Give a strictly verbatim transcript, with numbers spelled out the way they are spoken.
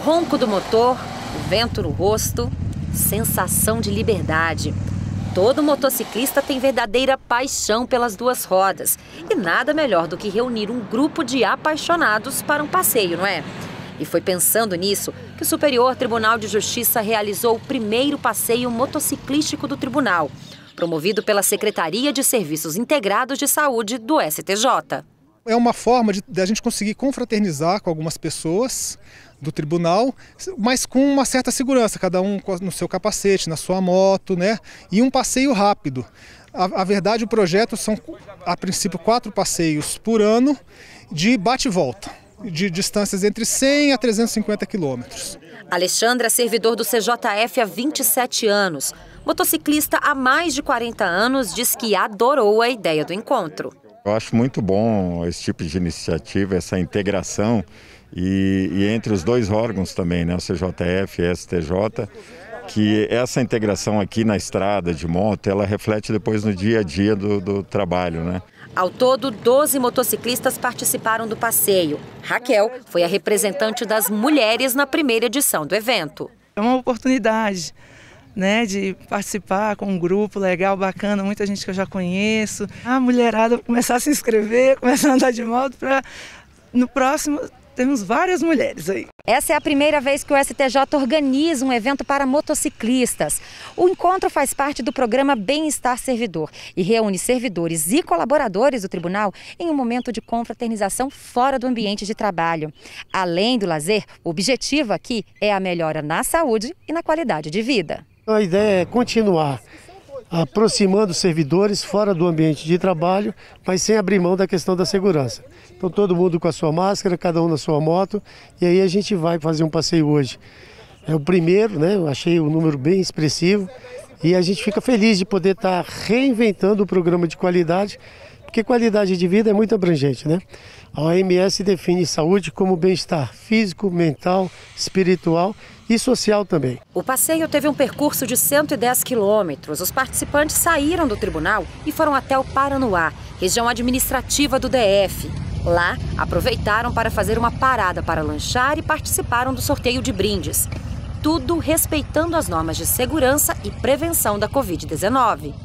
ronco do motor, o vento no rosto, sensação de liberdade. Todo motociclista tem verdadeira paixão pelas duas rodas. E nada melhor do que reunir um grupo de apaixonados para um passeio, não é? E foi pensando nisso que o Superior Tribunal de Justiça realizou o primeiro passeio motociclístico do tribunal, promovido pela Secretaria de Serviços Integrados de Saúde do S T J. É uma forma de, de a gente conseguir confraternizar com algumas pessoas do tribunal, mas com uma certa segurança, cada um no seu capacete, na sua moto, né? E um passeio rápido. A, a verdade, o projeto são, a princípio, quatro passeios por ano de bate e volta, de distâncias entre cem a trezentos e cinquenta quilômetros. Alexandre é servidor do C J F há vinte e sete anos. Motociclista há mais de quarenta anos, diz que adorou a ideia do encontro. Eu acho muito bom esse tipo de iniciativa, essa integração e, e entre os dois órgãos também, né, o C J F e o S T J, que essa integração aqui na estrada de moto, ela reflete depois no dia a dia do, do trabalho, né? Ao todo, doze motociclistas participaram do passeio. Raquel foi a representante das mulheres na primeira edição do evento. É uma oportunidade, né, de participar com um grupo legal, bacana, muita gente que eu já conheço. A mulherada começar a se inscrever, começar a andar de moto para no próximo temos várias mulheres aí. Essa é a primeira vez que o S T J organiza um evento para motociclistas. O encontro faz parte do programa Bem-Estar Servidor e reúne servidores e colaboradores do tribunal em um momento de confraternização fora do ambiente de trabalho. Além do lazer, o objetivo aqui é a melhora na saúde e na qualidade de vida. A ideia é continuar aproximando os servidores fora do ambiente de trabalho, mas sem abrir mão da questão da segurança. Então todo mundo com a sua máscara, cada um na sua moto, e aí a gente vai fazer um passeio hoje. É o primeiro, né? Eu achei o número bem expressivo e a gente fica feliz de poder estar reinventando o programa de qualidade, porque qualidade de vida é muito abrangente, né? A O M S define saúde como bem-estar físico, mental, espiritual e social também. O passeio teve um percurso de cento e dez quilômetros. Os participantes saíram do tribunal e foram até o Paranoá, região administrativa do D F. Lá, aproveitaram para fazer uma parada para lanchar e participaram do sorteio de brindes. Tudo respeitando as normas de segurança e prevenção da Covid dezenove.